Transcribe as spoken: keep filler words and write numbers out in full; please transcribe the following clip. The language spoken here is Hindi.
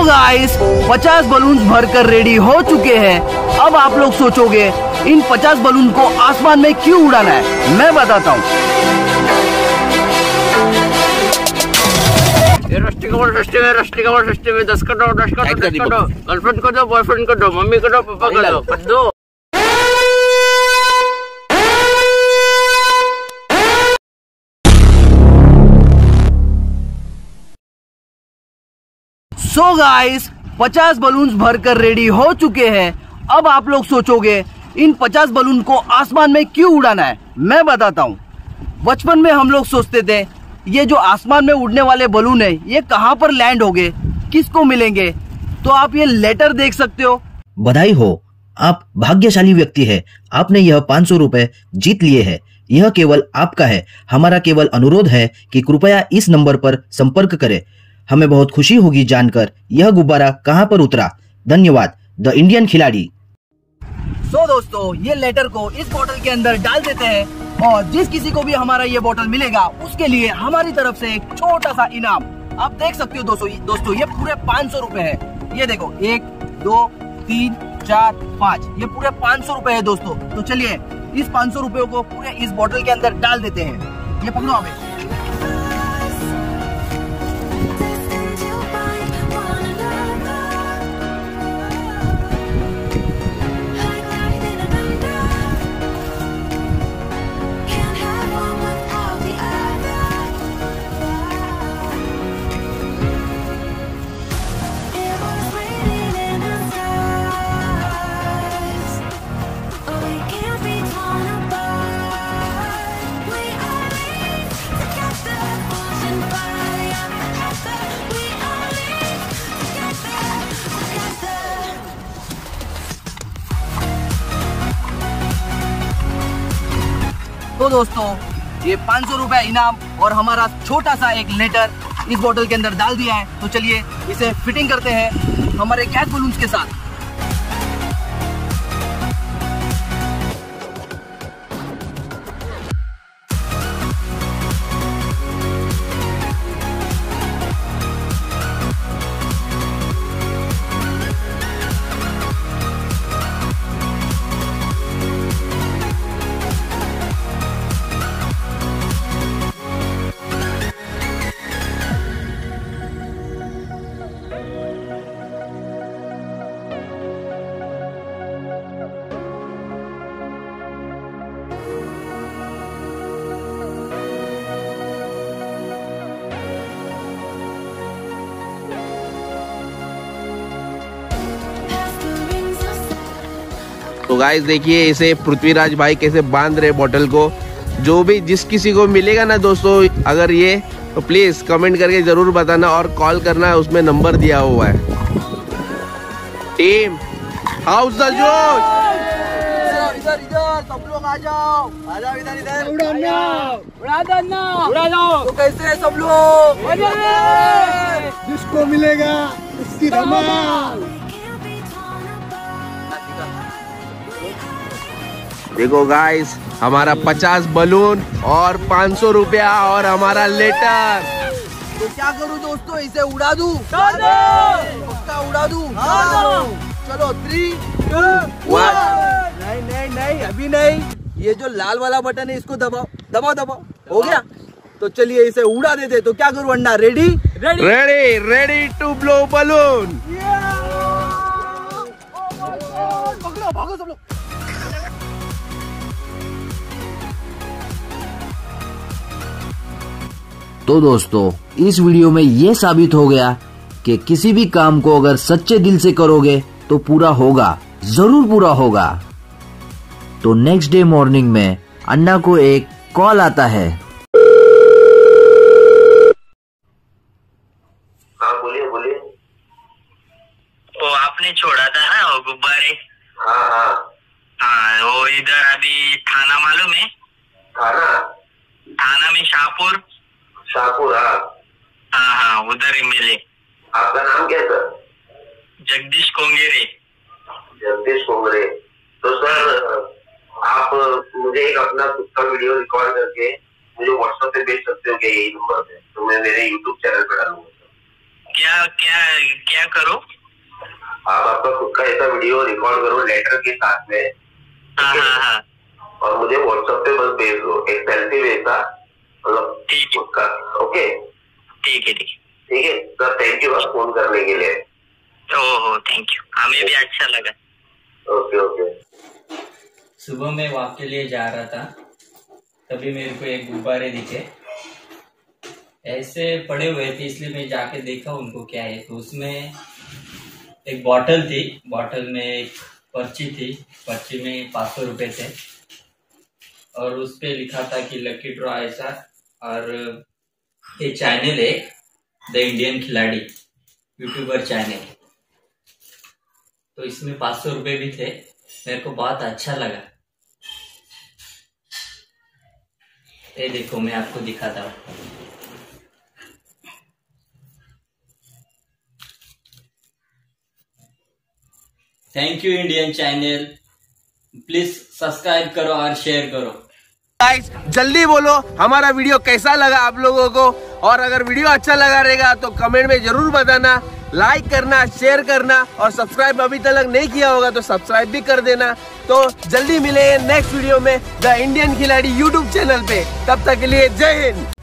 गाइस, पचास बलून्स भरकर रेडी हो चुके हैं। अब आप लोग सोचोगे इन पचास बलून को आसमान में क्यों उड़ाना है, मैं बताता हूँ। रस्टी कमर रस्टी में रस्टी कमर रस्टी में दस करो दस करो दस करो गर्लफ्रेंड को दो बॉयफ्रेंड को दो मम्मी को दो पापा को दो कर दो। सो गाइस, पचास बलून्स भरकर रेडी हो चुके हैं। अब आप लोग सोचोगे इन पचास बलून को आसमान में क्यों उड़ाना है, मैं बताता हूँ। बचपन में हम लोग सोचते थे ये जो आसमान में उड़ने वाले बलून है ये कहाँ पर लैंड होंगे, किसको मिलेंगे। तो आप ये लेटर देख सकते हो। बधाई हो, आप भाग्यशाली व्यक्ति है। आपने यह पाँच सौ रुपए जीत लिए हैं। यह केवल आपका है। हमारा केवल अनुरोध है कि कृपया इस नंबर पर संपर्क करें। हमें बहुत खुशी होगी जानकर यह गुब्बारा कहां पर उतरा। धन्यवाद। द इंडियन खिलाड़ी। सो दोस्तों, ये लेटर को इस बोतल के अंदर डाल देते हैं और जिस किसी को भी हमारा ये बोतल मिलेगा उसके लिए हमारी तरफ से एक छोटा सा इनाम। आप देख सकते हो दोस्तों दोस्तों ये पूरे पाँच सौ रुपए है। ये देखो, एक दो तीन चार पाँच, ये पूरे पाँच सौ रुपए है दोस्तों। तो चलिए इस पाँच सौ रुपयों को पूरे इस बोतल के अंदर डाल देते हैं। ये पकड़ो हमें। तो दोस्तों, ये पाँच सौ रुपए इनाम और हमारा छोटा सा एक लेटर इस बोतल के अंदर डाल दिया है। तो चलिए इसे फिटिंग करते हैं हमारे गैस बलून्स के साथ। तो गाइस देखिए इसे पृथ्वीराज भाई कैसे बांध रहे बोतल को। जो भी जिस किसी को मिलेगा ना दोस्तों अगर ये, तो प्लीज कमेंट करके जरूर बताना और कॉल करना, उसमें नंबर दिया हुआ है। टीम हाउस द जोश, इधर इधर सब लोग आ जाओ, आ जाओ इधर इधर। उड़ा दो, उड़ा दो। तो कैसे है सब लोग? जिसको मिलेगा उसकी धमाल। देखो गाइस, हमारा पचास बलून और पाँच सौ रुपया और हमारा लेटर। तो क्या करूं दोस्तों, इसे उड़ा दूं? पक्का उड़ा दूं? चलो थ्री टू वन। नहीं नहीं नहीं, अभी नहीं। ये जो लाल वाला बटन है इसको दबाओ दबाओ दबाओ। हो गया? तो चलिए इसे उड़ा देते। तो क्या करूं Anna? Ready ready ready ready to blow balloon. पकड़ो, भागो सब लोग। तो दोस्तों, इस वीडियो में ये साबित हो गया कि किसी भी काम को अगर सच्चे दिल से करोगे तो पूरा होगा, जरूर पूरा होगा। तो नेक्स्ट डे मॉर्निंग में अन्ना को एक कॉल आता है। हाँ बोलिए बोलिए। वो आपने छोड़ा था ना वो गुब्बारे? हाँ हाँ हाँ, वो इधर अभी थाना मालूम है? थाना थाना में शाहपुर। शाहपुर, हाँ हाँ हाँ, उधर ही मिले। आपका नाम क्या है सर? जगदीश कोंगेरे। जगदीश कोंगरे। तो सर आप मुझे एक अपना खुद का वीडियो रिकॉर्ड करके मुझे व्हाट्सएप पे भेज सकते हो क्या, यही नंबर पे? तो मैं मेरे यूट्यूब चैनल पे डालूंगा सर। क्या क्या क्या करो? आप आपका खुद का ऐसा वीडियो रिकॉर्ड करो लेटर के साथ में, हाँ हाँ हाँ और मुझे व्हाट्सएप पे बस भेज दो, एक सेल्फी भेजना, मतलब ठीक है उसका। ओके ठीक है ठीक है ठीक है सर, थैंक यू फोन करने के लिए। ओहो थैंक यू, हमें भी अच्छा लगा। Okay okay. सुबह मैं वॉक के लिए जा रहा था, तभी मेरे को एक गुब्बारे दिखे, ऐसे पड़े हुए थे, इसलिए मैं जाके देखा उनको क्या है। तो उसमें एक बॉटल थी, बॉटल में एक पर्ची थी, पर्ची में पाँच सौ रुपये थे और उस पे लिखा था कि लकी ड्रॉ ऐसा। और ये चैनल है the Indian Khiladi YouTuber channel, तो इसमें पाँच सौ रुपये भी थे। मेरे को बहुत अच्छा लगा। ये देखो मैं आपको दिखाता हूँ। Thank you Indian channel, please subscribe करो और शेयर करो। गाइस जल्दी बोलो हमारा वीडियो कैसा लगा आप लोगों को, और अगर वीडियो अच्छा लगा रहेगा तो कमेंट में जरूर बताना, लाइक करना, शेयर करना, और सब्सक्राइब अभी तक नहीं किया होगा तो सब्सक्राइब भी कर देना। तो जल्दी मिलेंगे नेक्स्ट वीडियो में the Indian Khiladi YouTube channel पे, तब तक के लिए जय हिंद।